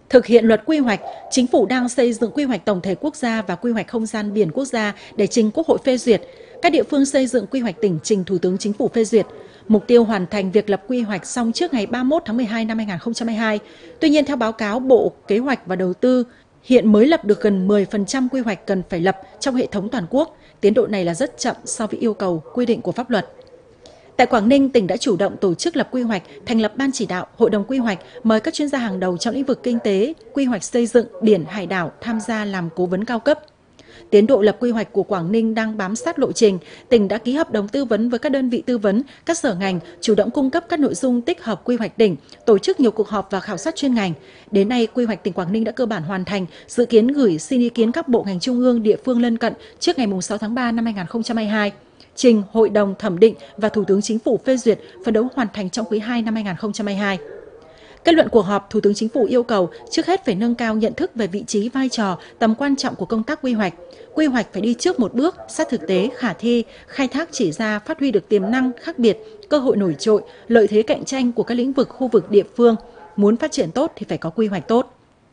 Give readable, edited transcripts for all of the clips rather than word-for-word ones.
Thực hiện luật quy hoạch, Chính phủ đang xây dựng quy hoạch tổng thể quốc gia và quy hoạch không gian biển quốc gia để trình Quốc hội phê duyệt. Các địa phương xây dựng quy hoạch tỉnh trình Thủ tướng Chính phủ phê duyệt. Mục tiêu hoàn thành việc lập quy hoạch xong trước ngày 31 tháng 12 năm 2022. Tuy nhiên, theo báo cáo Bộ Kế hoạch và Đầu tư, hiện mới lập được gần 10% quy hoạch cần phải lập trong hệ thống toàn quốc. Tiến độ này là rất chậm so với yêu cầu quy định của pháp luật. Tại Quảng Ninh, tỉnh đã chủ động tổ chức lập quy hoạch, thành lập ban chỉ đạo, hội đồng quy hoạch, mời các chuyên gia hàng đầu trong lĩnh vực kinh tế, quy hoạch xây dựng, biển, hải đảo tham gia làm cố vấn cao cấp. Tiến độ lập quy hoạch của Quảng Ninh đang bám sát lộ trình. Tỉnh đã ký hợp đồng tư vấn với các đơn vị tư vấn, các sở ngành, chủ động cung cấp các nội dung tích hợp quy hoạch tỉnh, tổ chức nhiều cuộc họp và khảo sát chuyên ngành. Đến nay, quy hoạch tỉnh Quảng Ninh đã cơ bản hoàn thành, dự kiến gửi xin ý kiến các bộ ngành trung ương, địa phương lân cận trước ngày 6 tháng 3 năm 2022. Trình Hội đồng thẩm định và Thủ tướng Chính phủ phê duyệt, phấn đấu hoàn thành trong quý 2 năm 2022. Kết luận cuộc họp, Thủ tướng Chính phủ yêu cầu trước hết phải nâng cao nhận thức về vị trí, vai trò, tầm quan trọng của công tác quy hoạch. Quy hoạch phải đi trước một bước, sát thực tế, khả thi, khai thác chỉ ra, phát huy được tiềm năng khác biệt, cơ hội nổi trội, lợi thế cạnh tranh của các lĩnh vực, khu vực, địa phương. Muốn phát triển tốt thì phải có quy hoạch tốt.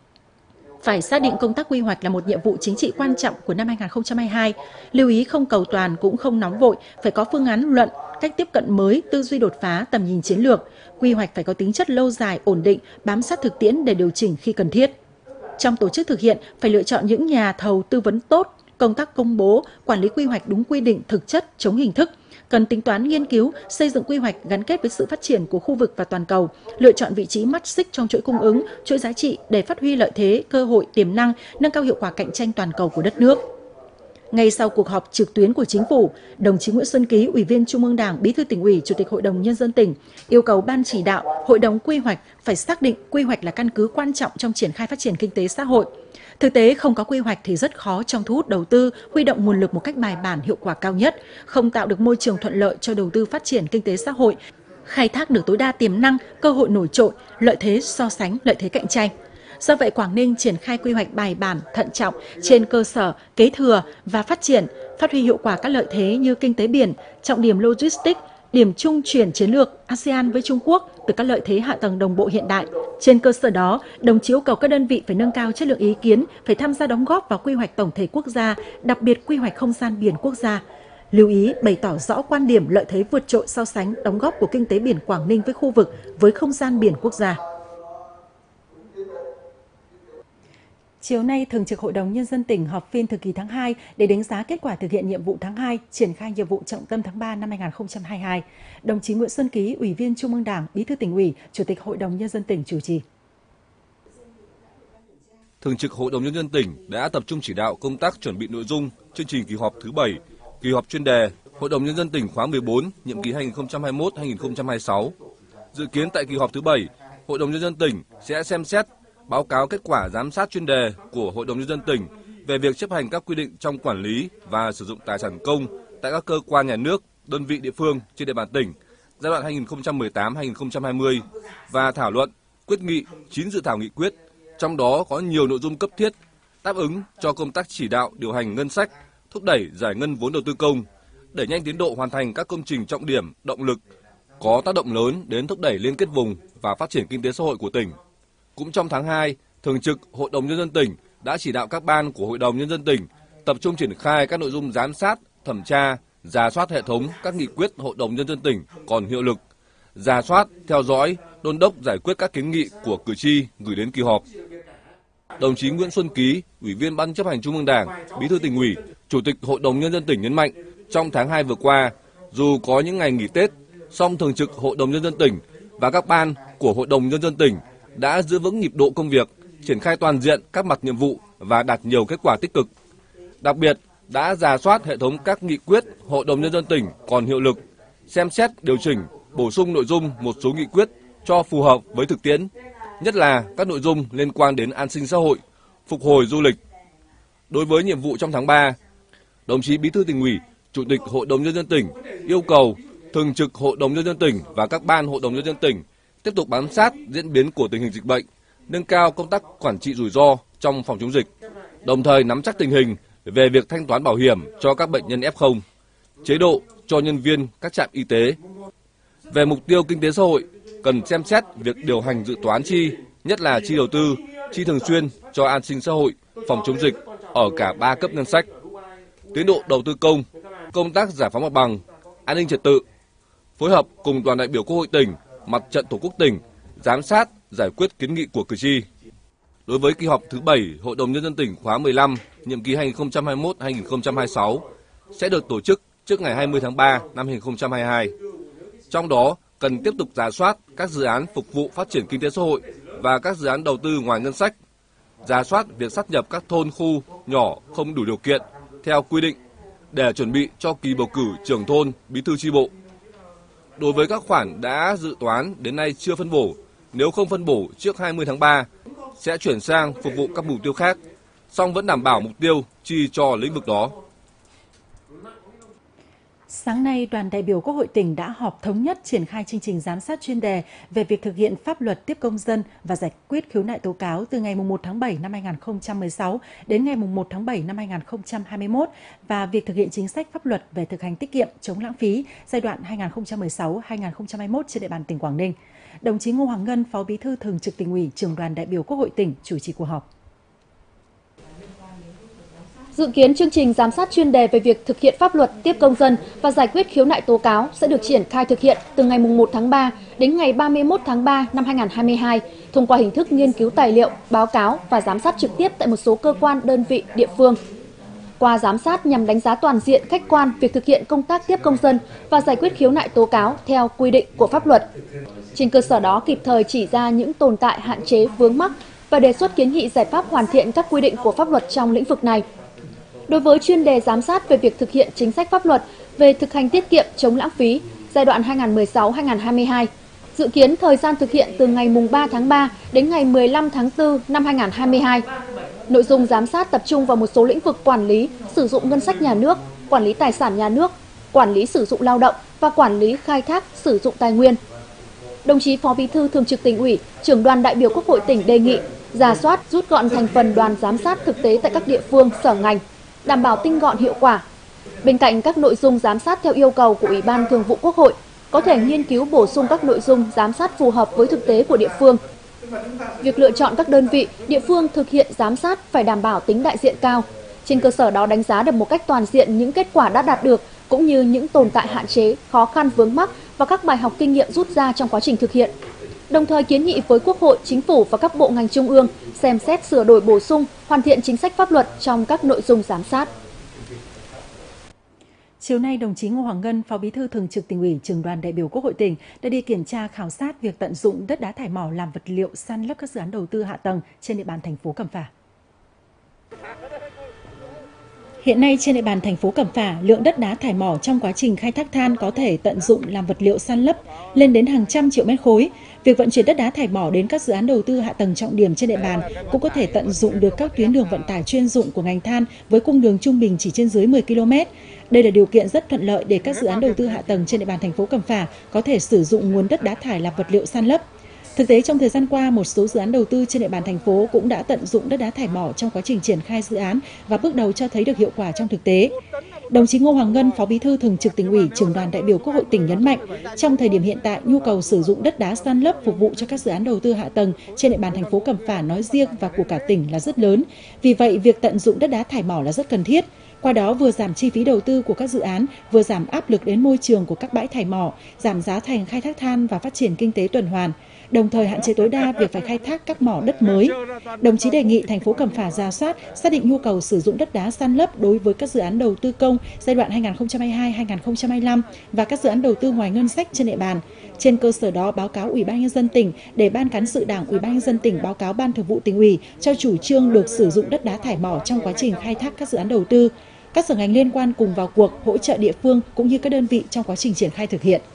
Phải xác định công tác quy hoạch là một nhiệm vụ chính trị quan trọng của năm 2022. Lưu ý không cầu toàn cũng không nóng vội, phải có phương án luận, cách tiếp cận mới, tư duy đột phá, tầm nhìn chiến lược. Quy hoạch phải có tính chất lâu dài, ổn định, bám sát thực tiễn để điều chỉnh khi cần thiết. Trong tổ chức thực hiện, phải lựa chọn những nhà thầu tư vấn tốt, công tác công bố, quản lý quy hoạch đúng quy định, thực chất, chống hình thức. Cần tính toán nghiên cứu, xây dựng quy hoạch gắn kết với sự phát triển của khu vực và toàn cầu, lựa chọn vị trí mắt xích trong chuỗi cung ứng, chuỗi giá trị để phát huy lợi thế, cơ hội, tiềm năng, nâng cao hiệu quả cạnh tranh toàn cầu của đất nước. Ngay sau cuộc họp trực tuyến của Chính phủ, đồng chí Nguyễn Xuân Ký, Ủy viên Trung ương Đảng, Bí thư Tỉnh ủy, Chủ tịch Hội đồng Nhân dân tỉnh, yêu cầu Ban chỉ đạo, Hội đồng quy hoạch phải xác định quy hoạch là căn cứ quan trọng trong triển khai phát triển kinh tế xã hội. Thực tế, không có quy hoạch thì rất khó trong thu hút đầu tư, huy động nguồn lực một cách bài bản, hiệu quả cao nhất, không tạo được môi trường thuận lợi cho đầu tư phát triển kinh tế xã hội, khai thác được tối đa tiềm năng, cơ hội nổi trội, lợi thế so sánh, lợi thế cạnh tranh. Do vậy, Quảng Ninh triển khai quy hoạch bài bản, thận trọng trên cơ sở kế thừa và phát triển, phát huy hiệu quả các lợi thế như kinh tế biển, trọng điểm logistics, điểm trung chuyển chiến lược ASEAN với Trung Quốc từ các lợi thế hạ tầng đồng bộ hiện đại. Trên cơ sở đó, đồng chí yêu cầu các đơn vị phải nâng cao chất lượng ý kiến, phải tham gia đóng góp vào quy hoạch tổng thể quốc gia, đặc biệt quy hoạch không gian biển quốc gia. Lưu ý bày tỏ rõ quan điểm lợi thế vượt trội so sánh đóng góp của kinh tế biển Quảng Ninh với khu vực, với không gian biển quốc gia. Chiều nay, Thường trực Hội đồng Nhân dân tỉnh họp phiên thời kỳ tháng 2 để đánh giá kết quả thực hiện nhiệm vụ tháng 2, triển khai nhiệm vụ trọng tâm tháng 3 năm 2022. Đồng chí Nguyễn Xuân Ký, Ủy viên Trung ương Đảng, Bí thư Tỉnh ủy, Chủ tịch Hội đồng Nhân dân tỉnh chủ trì. Thường trực Hội đồng Nhân dân tỉnh đã tập trung chỉ đạo công tác chuẩn bị nội dung chương trình kỳ họp thứ 7, kỳ họp chuyên đề Hội đồng Nhân dân tỉnh khóa 14, nhiệm kỳ 2021-2026. Dự kiến tại kỳ họp thứ 7, Hội đồng Nhân dân tỉnh sẽ xem xét báo cáo kết quả giám sát chuyên đề của Hội đồng Nhân dân tỉnh về việc chấp hành các quy định trong quản lý và sử dụng tài sản công tại các cơ quan nhà nước, đơn vị địa phương trên địa bàn tỉnh giai đoạn 2018-2020 và thảo luận, quyết nghị 9 dự thảo nghị quyết, trong đó có nhiều nội dung cấp thiết, đáp ứng cho công tác chỉ đạo điều hành ngân sách, thúc đẩy giải ngân vốn đầu tư công, đẩy nhanh tiến độ hoàn thành các công trình trọng điểm, động lực, có tác động lớn đến thúc đẩy liên kết vùng và phát triển kinh tế xã hội của tỉnh. Cũng trong tháng 2, Thường trực Hội đồng Nhân dân tỉnh đã chỉ đạo các ban của Hội đồng Nhân dân tỉnh tập trung triển khai các nội dung giám sát, thẩm tra, rà soát hệ thống các nghị quyết Hội đồng Nhân dân tỉnh còn hiệu lực, rà soát, theo dõi, đôn đốc giải quyết các kiến nghị của cử tri gửi đến kỳ họp. Đồng chí Nguyễn Xuân Ký, Ủy viên Ban chấp hành Trung ương Đảng, Bí thư Tỉnh ủy, Chủ tịch Hội đồng Nhân dân tỉnh nhấn mạnh, trong tháng 2 vừa qua, dù có những ngày nghỉ Tết, song Thường trực Hội đồng Nhân dân tỉnh và các ban của Hội đồng Nhân dân tỉnh đã giữ vững nhịp độ công việc, triển khai toàn diện các mặt nhiệm vụ và đạt nhiều kết quả tích cực. Đặc biệt, đã rà soát hệ thống các nghị quyết Hội đồng Nhân dân tỉnh còn hiệu lực, xem xét điều chỉnh, bổ sung nội dung một số nghị quyết cho phù hợp với thực tiễn, nhất là các nội dung liên quan đến an sinh xã hội, phục hồi du lịch. Đối với nhiệm vụ trong tháng 3, đồng chí Bí thư Tỉnh ủy, Chủ tịch Hội đồng Nhân dân tỉnh yêu cầu Thường trực Hội đồng Nhân dân tỉnh và các ban Hội đồng Nhân dân tỉnh tiếp tục bám sát diễn biến của tình hình dịch bệnh, nâng cao công tác quản trị rủi ro trong phòng chống dịch, đồng thời nắm chắc tình hình về việc thanh toán bảo hiểm cho các bệnh nhân F0, chế độ cho nhân viên các trạm y tế. Về mục tiêu kinh tế xã hội, cần xem xét việc điều hành dự toán chi, nhất là chi đầu tư chi thường xuyên cho an sinh xã hội, phòng chống dịch ở cả 3 cấp ngân sách, tiến độ đầu tư công, công tác giải phóng mặt bằng, an ninh trật tự, phối hợp cùng đoàn đại biểu Quốc hội tỉnh, Mặt trận Tổ quốc tỉnh, giám sát, giải quyết kiến nghị của cử tri. Đối với kỳ họp thứ 7 Hội đồng Nhân dân tỉnh khóa 15, nhiệm kỳ 2021-2026 sẽ được tổ chức trước ngày 20 tháng 3 năm 2022. Trong đó, cần tiếp tục rà soát các dự án phục vụ phát triển kinh tế xã hội và các dự án đầu tư ngoài ngân sách, rà soát việc sáp nhập các thôn khu nhỏ không đủ điều kiện theo quy định để chuẩn bị cho kỳ bầu cử trưởng thôn, bí thư chi bộ. Đối với các khoản đã dự toán đến nay chưa phân bổ, nếu không phân bổ trước 20 tháng 3 sẽ chuyển sang phục vụ các mục tiêu khác, song vẫn đảm bảo mục tiêu chi cho lĩnh vực đó. Sáng nay, đoàn đại biểu Quốc hội tỉnh đã họp thống nhất triển khai chương trình giám sát chuyên đề về việc thực hiện pháp luật tiếp công dân và giải quyết khiếu nại tố cáo từ ngày 1 tháng 7 năm 2016 đến ngày 1 tháng 7 năm 2021 và việc thực hiện chính sách pháp luật về thực hành tiết kiệm chống lãng phí giai đoạn 2016-2021 trên địa bàn tỉnh Quảng Ninh. Đồng chí Ngô Hoàng Ngân, Phó Bí thư Thường trực Tỉnh ủy, Trưởng đoàn đại biểu Quốc hội tỉnh chủ trì cuộc họp. Dự kiến chương trình giám sát chuyên đề về việc thực hiện pháp luật tiếp công dân và giải quyết khiếu nại tố cáo sẽ được triển khai thực hiện từ ngày 1 tháng 3 đến ngày 31 tháng 3 năm 2022 thông qua hình thức nghiên cứu tài liệu, báo cáo và giám sát trực tiếp tại một số cơ quan, đơn vị, địa phương. Qua giám sát nhằm đánh giá toàn diện, khách quan việc thực hiện công tác tiếp công dân và giải quyết khiếu nại tố cáo theo quy định của pháp luật. Trên cơ sở đó kịp thời chỉ ra những tồn tại, hạn chế, vướng mắc và đề xuất kiến nghị giải pháp hoàn thiện các quy định của pháp luật trong lĩnh vực này. Đối với chuyên đề giám sát về việc thực hiện chính sách pháp luật về thực hành tiết kiệm chống lãng phí giai đoạn 2016-2022, dự kiến thời gian thực hiện từ ngày 3 tháng 3 đến ngày 15 tháng 4 năm 2022. Nội dung giám sát tập trung vào một số lĩnh vực quản lý, sử dụng ngân sách nhà nước, quản lý tài sản nhà nước, quản lý sử dụng lao động và quản lý khai thác sử dụng tài nguyên. Đồng chí Phó Bí thư Thường trực Tỉnh ủy, Trưởng đoàn đại biểu Quốc hội tỉnh đề nghị rà soát, rút gọn thành phần đoàn giám sát thực tế tại các địa phương, sở ngành, đảm bảo tinh gọn hiệu quả. Bên cạnh các nội dung giám sát theo yêu cầu của Ủy ban Thường vụ Quốc hội, có thể nghiên cứu bổ sung các nội dung giám sát phù hợp với thực tế của địa phương. Việc lựa chọn các đơn vị, địa phương thực hiện giám sát phải đảm bảo tính đại diện cao. Trên cơ sở đó đánh giá được một cách toàn diện những kết quả đã đạt được, cũng như những tồn tại, hạn chế, khó khăn, vướng mắc và các bài học kinh nghiệm rút ra trong quá trình thực hiện. Đồng thời kiến nghị với Quốc hội, Chính phủ và các bộ ngành trung ương xem xét sửa đổi bổ sung, hoàn thiện chính sách pháp luật trong các nội dung giám sát. Chiều nay, đồng chí Ngô Hoàng Ngân, Phó Bí thư Thường trực Tỉnh ủy, Trưởng đoàn đại biểu Quốc hội tỉnh đã đi kiểm tra khảo sát việc tận dụng đất đá thải mỏ làm vật liệu san lấp các dự án đầu tư hạ tầng trên địa bàn thành phố Cẩm Phả. Hiện nay trên địa bàn thành phố Cẩm Phả, lượng đất đá thải mỏ trong quá trình khai thác than có thể tận dụng làm vật liệu san lấp lên đến hàng trăm triệu mét khối. Việc vận chuyển đất đá thải mỏ đến các dự án đầu tư hạ tầng trọng điểm trên địa bàn cũng có thể tận dụng được các tuyến đường vận tải chuyên dụng của ngành than với cung đường trung bình chỉ trên dưới 10 km. Đây là điều kiện rất thuận lợi để các dự án đầu tư hạ tầng trên địa bàn thành phố Cẩm Phả có thể sử dụng nguồn đất đá thải làm vật liệu san lấp. Thực tế, trong thời gian qua, một số dự án đầu tư trên địa bàn thành phố cũng đã tận dụng đất đá thải mỏ trong quá trình triển khai dự án và bước đầu cho thấy được hiệu quả trong thực tế. Đồng chí Ngô Hoàng Ngân, Phó Bí thư Thường trực Tỉnh ủy, Trưởng đoàn đại biểu Quốc hội tỉnh nhấn mạnh, trong thời điểm hiện tại, nhu cầu sử dụng đất đá san lấp phục vụ cho các dự án đầu tư hạ tầng trên địa bàn thành phố Cẩm Phả nói riêng và của cả tỉnh là rất lớn. Vì vậy, việc tận dụng đất đá thải mỏ là rất cần thiết. Qua đó vừa giảm chi phí đầu tư của các dự án, vừa giảm áp lực đến môi trường của các bãi thải mỏ, giảm giá thành khai thác than và phát triển kinh tế tuần hoàn, đồng thời hạn chế tối đa việc phải khai thác các mỏ đất mới. Đồng chí đề nghị thành phố Cẩm Phả rà soát, xác định nhu cầu sử dụng đất đá san lấp đối với các dự án đầu tư công giai đoạn 2022-2025 và các dự án đầu tư ngoài ngân sách trên địa bàn. Trên cơ sở đó báo cáo Ủy ban Nhân dân tỉnh để Ban Cán sự Đảng Ủy ban Nhân dân tỉnh báo cáo Ban Thường vụ Tỉnh ủy cho chủ trương được sử dụng đất đá thải mỏ trong quá trình khai thác các dự án đầu tư. Các sở ngành liên quan cùng vào cuộc hỗ trợ địa phương cũng như các đơn vị trong quá trình triển khai thực hiện.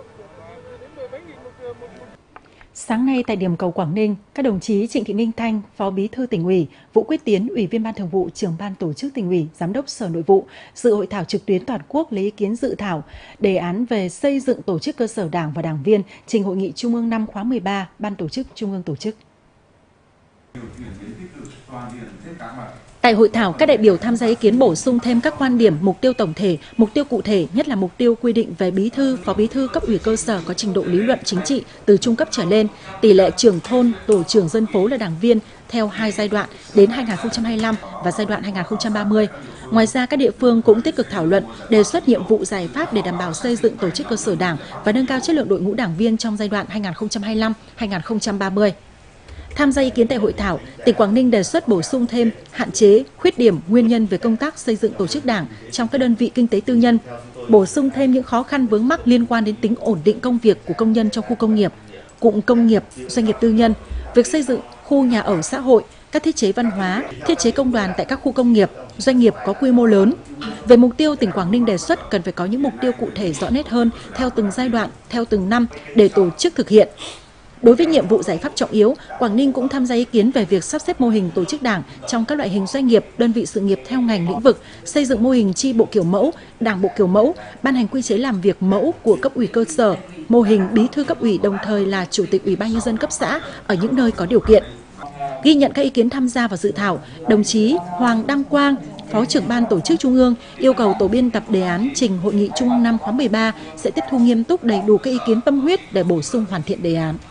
Sáng nay tại điểm cầu Quảng Ninh, các đồng chí Trịnh Thị Minh Thanh, Phó Bí thư Tỉnh ủy, Vũ Quyết Tiến, Ủy viên Ban Thường vụ, Trưởng ban Tổ chức Tỉnh ủy, Giám đốc Sở Nội vụ dự hội thảo trực tuyến toàn quốc lấy ý kiến dự thảo đề án về xây dựng tổ chức cơ sở Đảng và đảng viên trình Hội nghị Trung ương năm khóa 13 Ban Tổ chức Trung ương tổ chức. Tại hội thảo, các đại biểu tham gia ý kiến bổ sung thêm các quan điểm, mục tiêu tổng thể, mục tiêu cụ thể, nhất là mục tiêu quy định về bí thư, phó bí thư cấp ủy cơ sở có trình độ lý luận chính trị từ trung cấp trở lên, tỷ lệ trưởng thôn, tổ trưởng dân phố là đảng viên theo 2 giai đoạn đến 2025 và giai đoạn 2030. Ngoài ra, các địa phương cũng tích cực thảo luận, đề xuất nhiệm vụ giải pháp để đảm bảo xây dựng tổ chức cơ sở đảng và nâng cao chất lượng đội ngũ đảng viên trong giai đoạn 2025-2030. Tham gia ý kiến tại hội thảo, tỉnh Quảng Ninh đề xuất bổ sung thêm hạn chế, khuyết điểm, nguyên nhân về công tác xây dựng tổ chức đảng trong các đơn vị kinh tế tư nhân, bổ sung thêm những khó khăn vướng mắc liên quan đến tính ổn định công việc của công nhân trong khu công nghiệp, cụm công nghiệp, doanh nghiệp tư nhân, việc xây dựng khu nhà ở xã hội, các thiết chế văn hóa, thiết chế công đoàn tại các khu công nghiệp, doanh nghiệp có quy mô lớn. Về mục tiêu, tỉnh Quảng Ninh đề xuất cần phải có những mục tiêu cụ thể rõ nét hơn theo từng giai đoạn, theo từng năm để tổ chức thực hiện. Đối với nhiệm vụ giải pháp trọng yếu, Quảng Ninh cũng tham gia ý kiến về việc sắp xếp mô hình tổ chức đảng trong các loại hình doanh nghiệp, đơn vị sự nghiệp theo ngành lĩnh vực, xây dựng mô hình chi bộ kiểu mẫu, đảng bộ kiểu mẫu, ban hành quy chế làm việc mẫu của cấp ủy cơ sở, mô hình bí thư cấp ủy đồng thời là chủ tịch Ủy ban nhân dân cấp xã ở những nơi có điều kiện. Ghi nhận các ý kiến tham gia vào dự thảo, đồng chí Hoàng Đăng Quang, Phó trưởng ban tổ chức Trung ương yêu cầu tổ biên tập đề án trình Hội nghị Trung ương năm khóa 13 sẽ tiếp thu nghiêm túc đầy đủ các ý kiến tâm huyết để bổ sung hoàn thiện đề án.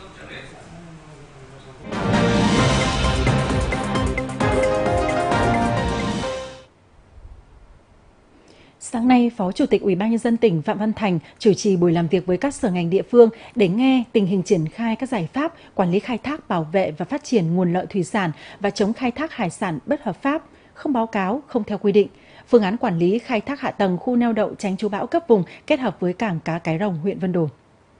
Sáng nay, Phó Chủ tịch Ủy ban nhân dân tỉnh Phạm Văn Thành chủ trì buổi làm việc với các sở ngành địa phương để nghe tình hình triển khai các giải pháp quản lý khai thác, bảo vệ và phát triển nguồn lợi thủy sản và chống khai thác hải sản bất hợp pháp, không báo cáo, không theo quy định, phương án quản lý khai thác hạ tầng khu neo đậu tránh trú bão cấp vùng kết hợp với cảng cá Cái Rồng, huyện Vân Đồn.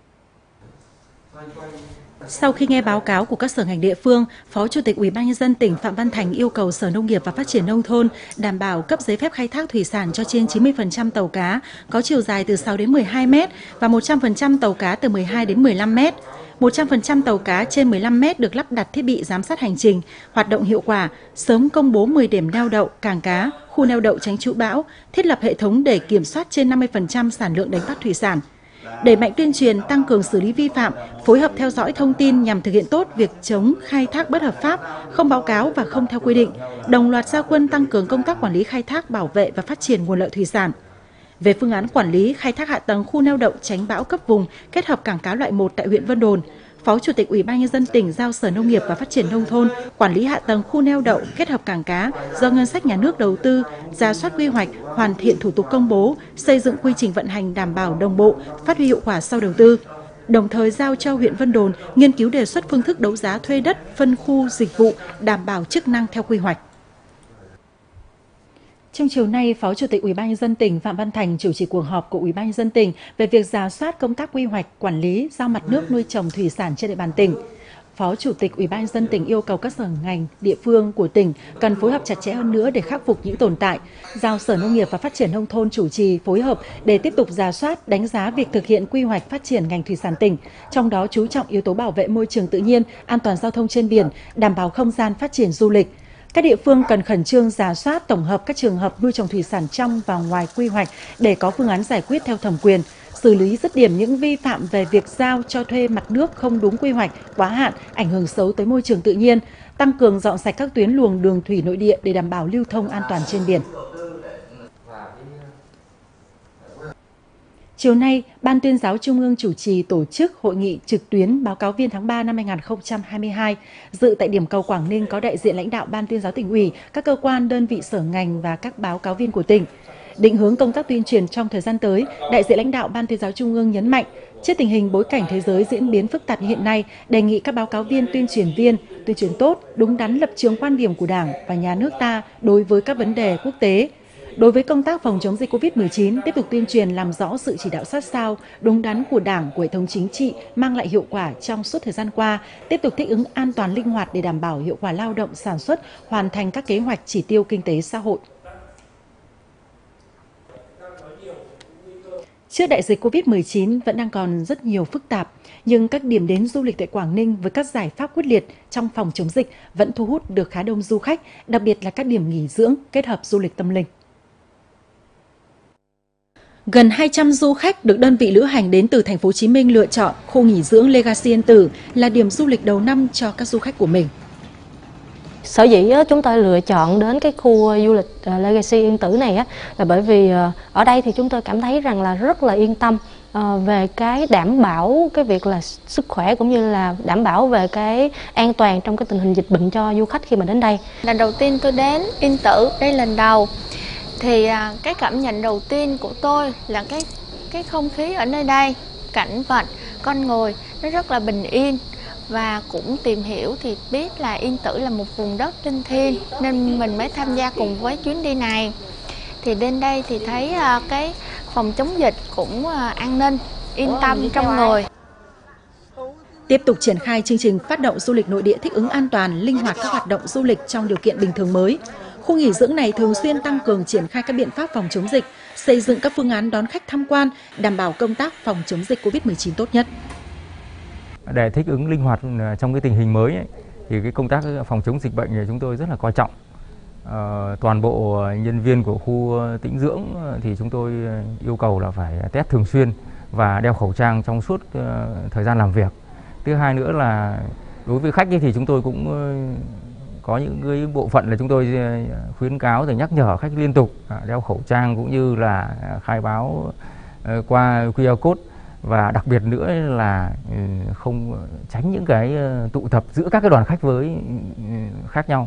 Sau khi nghe báo cáo của các sở ngành địa phương, Phó Chủ tịch Ủy ban nhân dân tỉnh Phạm Văn Thành yêu cầu Sở Nông nghiệp và Phát triển nông thôn đảm bảo cấp giấy phép khai thác thủy sản cho trên 90% tàu cá có chiều dài từ 6 đến 12 m và 100% tàu cá từ 12 đến 15 m. 100% tàu cá trên 15 m được lắp đặt thiết bị giám sát hành trình, hoạt động hiệu quả, sớm công bố 10 điểm neo đậu, cảng cá, khu neo đậu tránh trụ bão, thiết lập hệ thống để kiểm soát trên 50% sản lượng đánh bắt thủy sản. Đẩy mạnh tuyên truyền, tăng cường xử lý vi phạm, phối hợp theo dõi thông tin nhằm thực hiện tốt việc chống khai thác bất hợp pháp, không báo cáo và không theo quy định, đồng loạt ra quân tăng cường công tác quản lý khai thác, bảo vệ và phát triển nguồn lợi thủy sản. Về phương án quản lý khai thác hạ tầng khu neo đậu tránh bão cấp vùng kết hợp cảng cá loại 1 tại huyện Vân Đồn, Phó Chủ tịch Ủy ban nhân dân tỉnh giao Sở Nông nghiệp và Phát triển nông thôn quản lý hạ tầng khu neo đậu kết hợp cảng cá do ngân sách nhà nước đầu tư, rà soát quy hoạch, hoàn thiện thủ tục công bố, xây dựng quy trình vận hành đảm bảo đồng bộ, phát huy hiệu quả sau đầu tư. Đồng thời giao cho huyện Vân Đồn nghiên cứu đề xuất phương thức đấu giá thuê đất, phân khu dịch vụ đảm bảo chức năng theo quy hoạch. Trong chiều nay, Phó Chủ tịch Ủy ban nhân dân tỉnh Phạm Văn Thành chủ trì cuộc họp của Ủy ban nhân dân tỉnh về việc rà soát công tác quy hoạch, quản lý, giao mặt nước nuôi trồng thủy sản trên địa bàn tỉnh. Phó Chủ tịch Ủy ban nhân dân tỉnh yêu cầu các sở ngành, địa phương của tỉnh cần phối hợp chặt chẽ hơn nữa để khắc phục những tồn tại. Giao Sở Nông nghiệp và Phát triển nông thôn chủ trì phối hợp để tiếp tục rà soát, đánh giá việc thực hiện quy hoạch phát triển ngành thủy sản tỉnh, trong đó chú trọng yếu tố bảo vệ môi trường tự nhiên, an toàn giao thông trên biển, đảm bảo không gian phát triển du lịch. Các địa phương cần khẩn trương rà soát tổng hợp các trường hợp nuôi trồng thủy sản trong và ngoài quy hoạch để có phương án giải quyết theo thẩm quyền, xử lý dứt điểm những vi phạm về việc giao cho thuê mặt nước không đúng quy hoạch, quá hạn, ảnh hưởng xấu tới môi trường tự nhiên, tăng cường dọn sạch các tuyến luồng đường thủy nội địa để đảm bảo lưu thông an toàn trên biển. Chiều nay, Ban Tuyên giáo Trung ương chủ trì tổ chức hội nghị trực tuyến báo cáo viên tháng 3 năm 2022. Dự tại điểm cầu Quảng Ninh có đại diện lãnh đạo Ban Tuyên giáo Tỉnh ủy, các cơ quan, đơn vị sở ngành và các báo cáo viên của tỉnh. Định hướng công tác tuyên truyền trong thời gian tới, đại diện lãnh đạo Ban Tuyên giáo Trung ương nhấn mạnh, trước tình hình bối cảnh thế giới diễn biến phức tạp như hiện nay, đề nghị các báo cáo viên, tuyên truyền tốt, đúng đắn lập trường quan điểm của Đảng và Nhà nước ta đối với các vấn đề quốc tế. Đối với công tác phòng chống dịch COVID-19, tiếp tục tuyên truyền làm rõ sự chỉ đạo sát sao, đúng đắn của Đảng, của hệ thống chính trị mang lại hiệu quả trong suốt thời gian qua, tiếp tục thích ứng an toàn linh hoạt để đảm bảo hiệu quả lao động sản xuất, hoàn thành các kế hoạch chỉ tiêu kinh tế xã hội. Trước đại dịch COVID-19 vẫn đang còn rất nhiều phức tạp, nhưng các điểm đến du lịch tại Quảng Ninh với các giải pháp quyết liệt trong phòng chống dịch vẫn thu hút được khá đông du khách, đặc biệt là các điểm nghỉ dưỡng kết hợp du lịch tâm linh. Gần 200 du khách được đơn vị lữ hành đến từ thành phố Hồ Chí Minh lựa chọn khu nghỉ dưỡng Legacy Yên Tử là điểm du lịch đầu năm cho các du khách của mình. Sở dĩ chúng tôi lựa chọn đến cái khu du lịch Legacy Yên Tử này là bởi vì ở đây thì chúng tôi cảm thấy rằng là rất là yên tâm về cái đảm bảo cái việc là sức khỏe cũng như là đảm bảo về cái an toàn trong cái tình hình dịch bệnh cho du khách khi mà đến đây. Lần đầu tiên tôi đến Yên Tử đây lần đầu thì cái cảm nhận đầu tiên của tôi là cái không khí ở nơi đây, cảnh vật, con người nó rất là bình yên. Và cũng tìm hiểu thì biết là Yên Tử là một vùng đất linh thiêng nên mình mới tham gia cùng với chuyến đi này. Thì đến đây thì thấy cái phòng chống dịch cũng an ninh, yên tâm trong người. Tiếp tục triển khai chương trình phát động du lịch nội địa thích ứng an toàn, linh hoạt các hoạt động du lịch trong điều kiện bình thường mới. Khu nghỉ dưỡng này thường xuyên tăng cường triển khai các biện pháp phòng chống dịch, xây dựng các phương án đón khách tham quan, đảm bảo công tác phòng chống dịch Covid-19 tốt nhất. Để thích ứng linh hoạt trong cái tình hình mới thì cái công tác phòng chống dịch bệnh này chúng tôi rất là coi trọng. Toàn bộ nhân viên của khu tĩnh dưỡng thì chúng tôi yêu cầu là phải test thường xuyên và đeo khẩu trang trong suốt thời gian làm việc. Thứ hai nữa là đối với khách thì chúng tôi cũng có những cái bộ phận là chúng tôi khuyến cáo rồi nhắc nhở khách liên tục đeo khẩu trang cũng như là khai báo qua QR code. Và đặc biệt nữa là không tránh những cái tụ tập giữa các cái đoàn khách với khác nhau.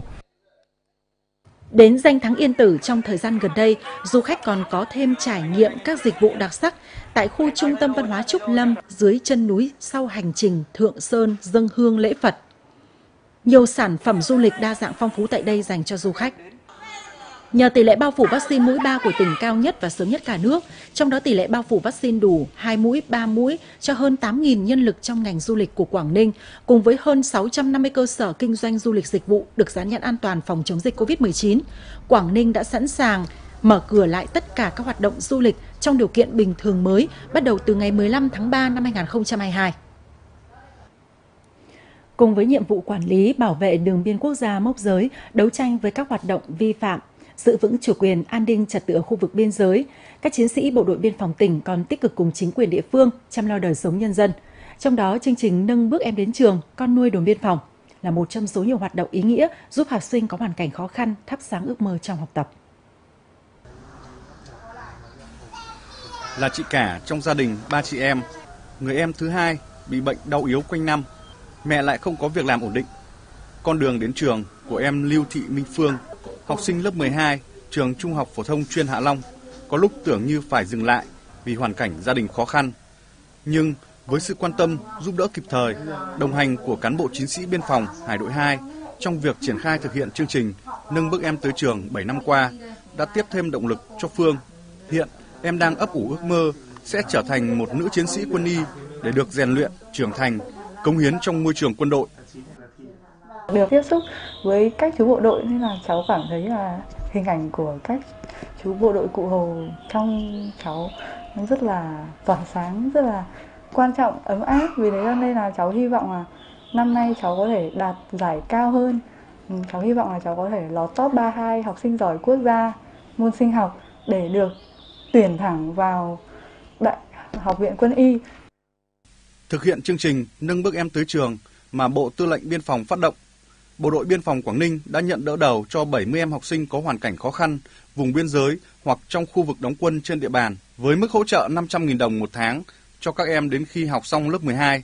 Đến danh thắng Yên Tử trong thời gian gần đây, du khách còn có thêm trải nghiệm các dịch vụ đặc sắc tại khu trung tâm văn hóa Trúc Lâm dưới chân núi sau hành trình Thượng Sơn dâng hương lễ Phật. Nhiều sản phẩm du lịch đa dạng phong phú tại đây dành cho du khách. Nhờ tỷ lệ bao phủ vaccine mũi 3 của tỉnh cao nhất và sớm nhất cả nước, trong đó tỷ lệ bao phủ vaccine đủ 2 mũi, 3 mũi cho hơn 8.000 nhân lực trong ngành du lịch của Quảng Ninh, cùng với hơn 650 cơ sở kinh doanh du lịch dịch vụ được dán nhãn an toàn phòng chống dịch Covid-19, Quảng Ninh đã sẵn sàng mở cửa lại tất cả các hoạt động du lịch trong điều kiện bình thường mới, bắt đầu từ ngày 15 tháng 3 năm 2022. Cùng với nhiệm vụ quản lý, bảo vệ đường biên quốc gia mốc giới, đấu tranh với các hoạt động vi phạm, giữ vững chủ quyền, an ninh trật tự ở khu vực biên giới, các chiến sĩ Bộ đội Biên phòng tỉnh còn tích cực cùng chính quyền địa phương chăm lo đời sống nhân dân. Trong đó, chương trình Nâng bước em đến trường, con nuôi đồn biên phòng là một trong số nhiều hoạt động ý nghĩa giúp học sinh có hoàn cảnh khó khăn thắp sáng ước mơ trong học tập. Là chị cả trong gia đình 3 chị em, người em thứ hai bị bệnh đau yếu quanh năm, mẹ lại không có việc làm ổn định. Con đường đến trường của em Lưu Thị Minh Phương, học sinh lớp 12, trường Trung học phổ thông chuyên Hạ Long, có lúc tưởng như phải dừng lại vì hoàn cảnh gia đình khó khăn. Nhưng với sự quan tâm, giúp đỡ kịp thời, đồng hành của cán bộ chiến sĩ biên phòng Hải đội 2 trong việc triển khai thực hiện chương trình Nâng bước em tới trường 7 năm qua đã tiếp thêm động lực cho Phương. Hiện em đang ấp ủ ước mơ sẽ trở thành một nữ chiến sĩ quân y để được rèn luyện, trưởng thành, cống hiến trong môi trường quân đội. Được tiếp xúc với các chú bộ đội nên là cháu cảm thấy là hình ảnh của các chú bộ đội Cụ Hồ trong cháu nó rất là tỏa sáng, rất là quan trọng, ấm áp. Vì thế nên là cháu hy vọng là năm nay cháu có thể đạt giải cao hơn. Cháu hy vọng là cháu có thể lọt top 32 học sinh giỏi quốc gia môn sinh học để được tuyển thẳng vào Đại học viện Quân y. Thực hiện chương trình Nâng bước em tới trường mà Bộ Tư lệnh Biên phòng phát động, Bộ đội Biên phòng Quảng Ninh đã nhận đỡ đầu cho 70 em học sinh có hoàn cảnh khó khăn, vùng biên giới hoặc trong khu vực đóng quân trên địa bàn, với mức hỗ trợ 500.000 đồng một tháng cho các em đến khi học xong lớp 12.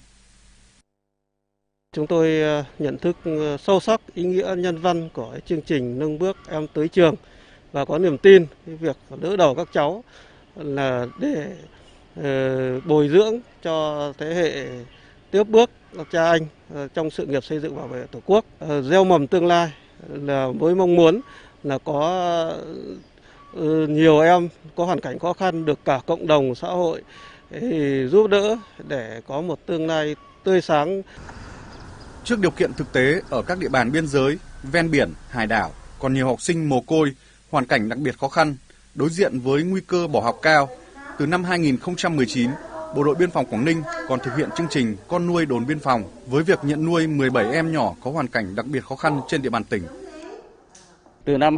Chúng tôi nhận thức sâu sắc ý nghĩa nhân văn của chương trình Nâng bước em tới trường và có niềm tin cái việc đỡ đầu các cháu là để bồi dưỡng cho thế hệ tiếp bước các cha anh trong sự nghiệp xây dựng bảo vệ Tổ quốc, gieo mầm tương lai là với mong muốn là có nhiều em có hoàn cảnh khó khăn được cả cộng đồng xã hội giúp đỡ để có một tương lai tươi sáng. Trước điều kiện thực tế ở các địa bàn biên giới, ven biển, hải đảo còn nhiều học sinh mồ côi, hoàn cảnh đặc biệt khó khăn, đối diện với nguy cơ bỏ học cao. Từ năm 2019, Bộ đội Biên phòng Quảng Ninh còn thực hiện chương trình Con nuôi đồn biên phòng với việc nhận nuôi 17 em nhỏ có hoàn cảnh đặc biệt khó khăn trên địa bàn tỉnh. Từ năm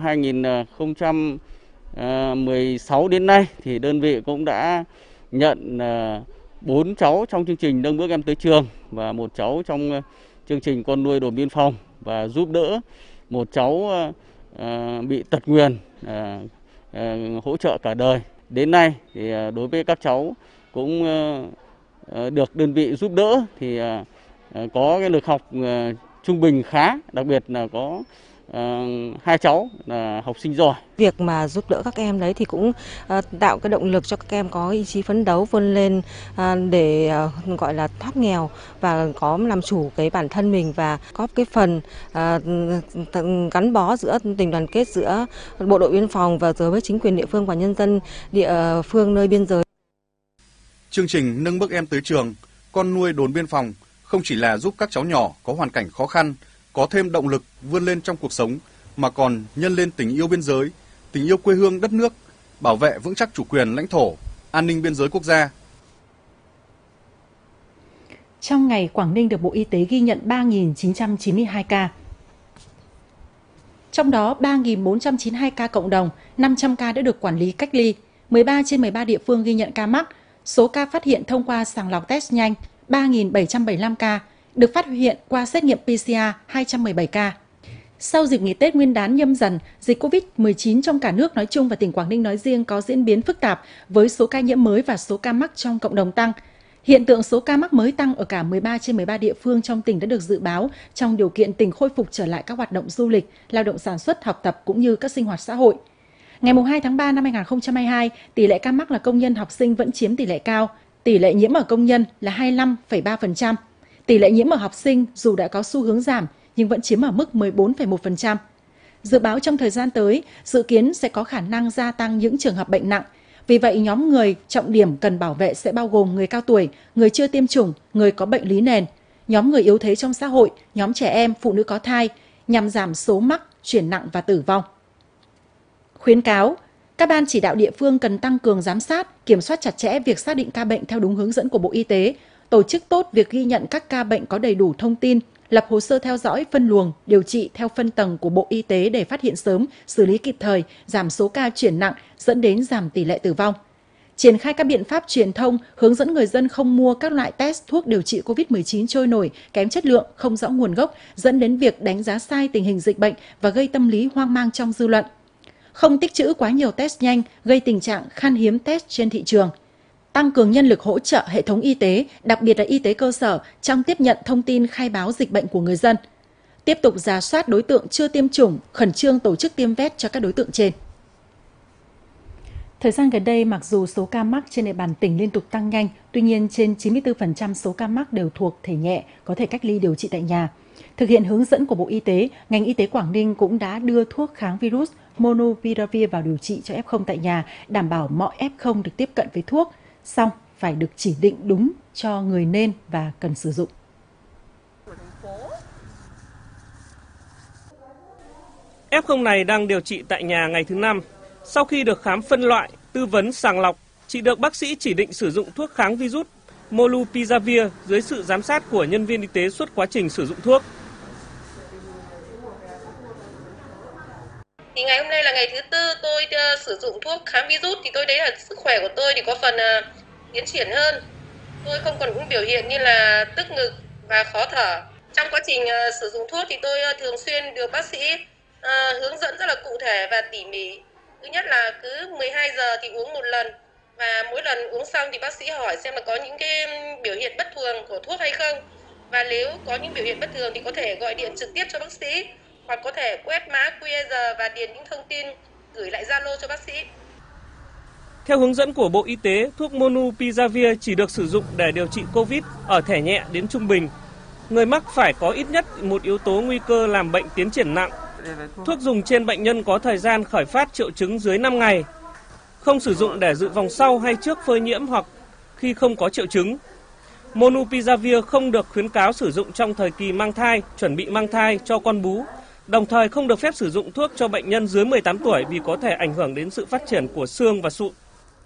2016 đến nay thì đơn vị cũng đã nhận 4 cháu trong chương trình Nâng bước em tới trường và 1 cháu trong chương trình Con nuôi đồn biên phòng và giúp đỡ một cháu bị tật nguyền, hỗ trợ cả đời. Đến nay thì đối với các cháu cũng được đơn vị giúp đỡ thì có cái lực học trung bình khá, đặc biệt là có 2 cháu là học sinh giỏi. Việc mà giúp đỡ các em đấy thì cũng tạo cái động lực cho các em có ý chí phấn đấu vươn lên để gọi là thoát nghèo và có làm chủ cái bản thân mình và có cái phần gắn bó giữa tình đoàn kết giữa bộ đội biên phòng và với chính quyền địa phương và nhân dân địa phương nơi biên giới. Chương trình nâng bước em tới trường, con nuôi đồn biên phòng không chỉ là giúp các cháu nhỏ có hoàn cảnh khó khăn có thêm động lực vươn lên trong cuộc sống, mà còn nhân lên tình yêu biên giới, tình yêu quê hương đất nước, bảo vệ vững chắc chủ quyền lãnh thổ, an ninh biên giới quốc gia. Trong ngày, Quảng Ninh được Bộ Y tế ghi nhận 3.992 ca. Trong đó 3.492 ca cộng đồng, 500 ca đã được quản lý cách ly, 13 trên 13 địa phương ghi nhận ca mắc. Số ca phát hiện thông qua sàng lọc test nhanh 3.775 ca, được phát hiện qua xét nghiệm PCR 217 ca. Sau dịp nghỉ Tết Nguyên đán Nhâm Dần, dịch COVID-19 trong cả nước nói chung và tỉnh Quảng Ninh nói riêng có diễn biến phức tạp với số ca nhiễm mới và số ca mắc trong cộng đồng tăng. Hiện tượng số ca mắc mới tăng ở cả 13 trên 13 địa phương trong tỉnh đã được dự báo trong điều kiện tỉnh khôi phục trở lại các hoạt động du lịch, lao động sản xuất, học tập cũng như các sinh hoạt xã hội. Ngày 2 tháng 3 năm 2022, tỷ lệ ca mắc là công nhân học sinh vẫn chiếm tỷ lệ cao, tỷ lệ nhiễm ở công nhân là 25,3%. Tỷ lệ nhiễm ở học sinh dù đã có xu hướng giảm nhưng vẫn chiếm ở mức 14,1%. Dự báo trong thời gian tới, dự kiến sẽ có khả năng gia tăng những trường hợp bệnh nặng. Vì vậy, nhóm người trọng điểm cần bảo vệ sẽ bao gồm người cao tuổi, người chưa tiêm chủng, người có bệnh lý nền, nhóm người yếu thế trong xã hội, nhóm trẻ em, phụ nữ có thai, nhằm giảm số mắc, chuyển nặng và tử vong. Khuyến cáo, các ban chỉ đạo địa phương cần tăng cường giám sát, kiểm soát chặt chẽ việc xác định ca bệnh theo đúng hướng dẫn của Bộ Y tế, tổ chức tốt việc ghi nhận các ca bệnh có đầy đủ thông tin, lập hồ sơ theo dõi, phân luồng, điều trị theo phân tầng của Bộ Y tế để phát hiện sớm, xử lý kịp thời, giảm số ca chuyển nặng, dẫn đến giảm tỷ lệ tử vong. Triển khai các biện pháp truyền thông, hướng dẫn người dân không mua các loại test thuốc điều trị COVID-19 trôi nổi, kém chất lượng, không rõ nguồn gốc, dẫn đến việc đánh giá sai tình hình dịch bệnh và gây tâm lý hoang mang trong dư luận. Không tích trữ quá nhiều test nhanh, gây tình trạng khan hiếm test trên thị trường. Tăng cường nhân lực hỗ trợ hệ thống y tế, đặc biệt là y tế cơ sở, trong tiếp nhận thông tin khai báo dịch bệnh của người dân. Tiếp tục rà soát đối tượng chưa tiêm chủng, khẩn trương tổ chức tiêm vét cho các đối tượng trên. Thời gian gần đây, mặc dù số ca mắc trên địa bàn tỉnh liên tục tăng nhanh, tuy nhiên trên 94% số ca mắc đều thuộc thể nhẹ, có thể cách ly điều trị tại nhà. Thực hiện hướng dẫn của Bộ Y tế, ngành y tế Quảng Ninh cũng đã đưa thuốc kháng virus Monopiravir vào điều trị cho F0 tại nhà, đảm bảo mọi F0 được tiếp cận với thuốc, song phải được chỉ định đúng cho người nên và cần sử dụng. F0 này đang điều trị tại nhà ngày thứ 5. Sau khi được khám phân loại, tư vấn sàng lọc, chị được bác sĩ chỉ định sử dụng thuốc kháng virus Monopiravir dưới sự giám sát của nhân viên y tế suốt quá trình sử dụng thuốc. Thì ngày hôm nay là ngày thứ 4 tôi sử dụng thuốc kháng virus thì tôi thấy là sức khỏe của tôi thì có phần tiến triển hơn. Tôi không còn những biểu hiện như là tức ngực và khó thở. Trong quá trình sử dụng thuốc thì tôi thường xuyên được bác sĩ hướng dẫn rất là cụ thể và tỉ mỉ. Thứ nhất là cứ 12 giờ thì uống một lần và mỗi lần uống xong thì bác sĩ hỏi xem là có những cái biểu hiện bất thường của thuốc hay không. Và nếu có những biểu hiện bất thường thì có thể gọi điện trực tiếp cho bác sĩ hoặc có thể quét mã QR và điền những thông tin gửi lại Zalo cho bác sĩ. Theo hướng dẫn của Bộ Y tế, thuốc Monopiravir chỉ được sử dụng để điều trị COVID ở thể nhẹ đến trung bình. Người mắc phải có ít nhất một yếu tố nguy cơ làm bệnh tiến triển nặng. Thuốc dùng trên bệnh nhân có thời gian khởi phát triệu chứng dưới 5 ngày. Không sử dụng để dự phòng sau hay trước phơi nhiễm hoặc khi không có triệu chứng. Monopiravir không được khuyến cáo sử dụng trong thời kỳ mang thai, chuẩn bị mang thai, cho con bú. Đồng thời không được phép sử dụng thuốc cho bệnh nhân dưới 18 tuổi vì có thể ảnh hưởng đến sự phát triển của xương và sụn.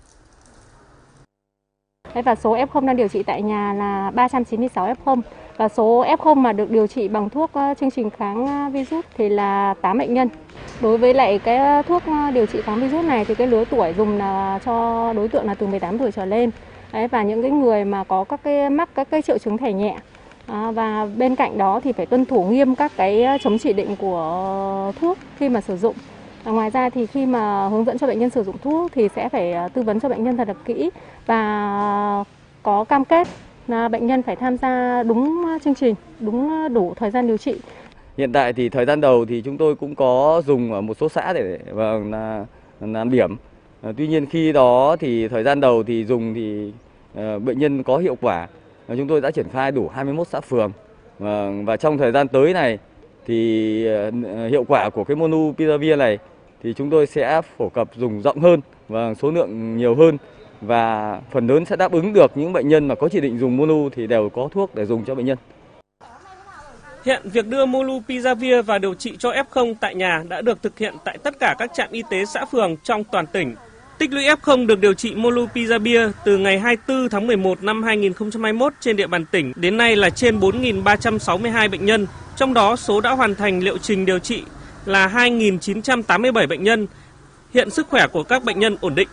Và số F0 đang điều trị tại nhà là 396 F0 và số F0 mà được điều trị bằng thuốc chương trình kháng virus thì là 8 bệnh nhân. Đối với lại cái thuốc điều trị kháng virus này thì cái lứa tuổi dùng là cho đối tượng là từ 18 tuổi trở lên. Và những cái người mà có các cái mắc các cái triệu chứng thể nhẹ Và bên cạnh đó thì phải tuân thủ nghiêm các cái chống chỉ định của thuốc khi mà sử dụng. Ngoài ra thì khi mà hướng dẫn cho bệnh nhân sử dụng thuốc thì sẽ phải tư vấn cho bệnh nhân thật là kỹ và có cam kết là bệnh nhân phải tham gia đúng chương trình, đúng đủ thời gian điều trị. Hiện tại thì thời gian đầu thì chúng tôi cũng có dùng ở một số xã để làm điểm. Tuy nhiên khi đó thì thời gian đầu thì dùng thì bệnh nhân có hiệu quả. Chúng tôi đã triển khai đủ 21 xã phường. Và trong thời gian tới này thì hiệu quả của cái Monupiravir này thì chúng tôi sẽ phổ cập dùng rộng hơn và số lượng nhiều hơn, và phần lớn sẽ đáp ứng được những bệnh nhân mà có chỉ định dùng Monu thì đều có thuốc để dùng cho bệnh nhân. Hiện việc đưa Monupiravir vào điều trị cho F0 tại nhà đã được thực hiện tại tất cả các trạm y tế xã phường trong toàn tỉnh. Tích lũy F0 được điều trị Monupiravir từ ngày 24 tháng 11 năm 2021 trên địa bàn tỉnh đến nay là trên 4.362 bệnh nhân, trong đó số đã hoàn thành liệu trình điều trị là 2.987 bệnh nhân. Hiện sức khỏe của các bệnh nhân ổn định.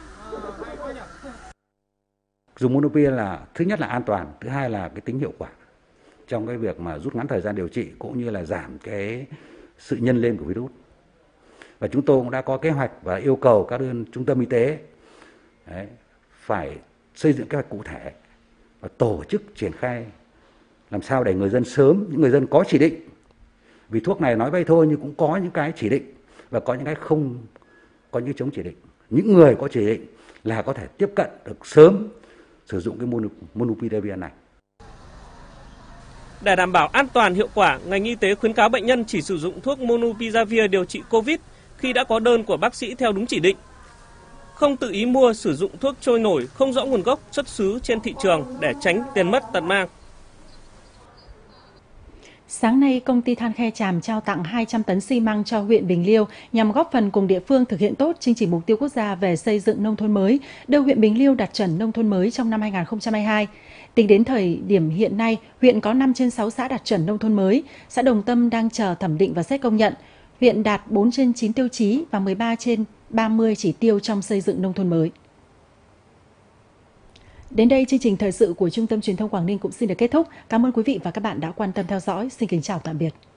Dùng Monupiravir là thứ nhất là an toàn, thứ hai là cái tính hiệu quả trong cái việc mà rút ngắn thời gian điều trị cũng như là giảm cái sự nhân lên của virus. Và chúng tôi cũng đã có kế hoạch và yêu cầu các trung tâm y tế phải xây dựng kế hoạch cụ thể và tổ chức triển khai làm sao để người dân sớm, những người dân có chỉ định. Vì thuốc này nói vậy thôi nhưng cũng có những cái chỉ định và có những cái không có những chống chỉ định. Những người có chỉ định là có thể tiếp cận được sớm sử dụng cái Monupiravir này. Để đảm bảo an toàn hiệu quả, ngành y tế khuyến cáo bệnh nhân chỉ sử dụng thuốc Monupiravir điều trị COVID khi đã có đơn của bác sĩ theo đúng chỉ định. Không tự ý mua sử dụng thuốc trôi nổi không rõ nguồn gốc xuất xứ trên thị trường để tránh tiền mất tật mang. Sáng nay, công ty than Khe Tràm trao tặng 200 tấn xi măng cho huyện Bình Liêu nhằm góp phần cùng địa phương thực hiện tốt chương trình mục tiêu quốc gia về xây dựng nông thôn mới, đưa huyện Bình Liêu đạt chuẩn nông thôn mới trong năm 2022. Tính đến thời điểm hiện nay, huyện có 5 trên 6 xã đạt chuẩn nông thôn mới, xã Đồng Tâm đang chờ thẩm định và xét công nhận. Huyện đạt 4 trên 9 tiêu chí và 13 trên 30 chỉ tiêu trong xây dựng nông thôn mới. Đến đây, chương trình thời sự của Trung tâm Truyền thông Quảng Ninh cũng xin được kết thúc. Cảm ơn quý vị và các bạn đã quan tâm theo dõi. Xin kính chào tạm biệt.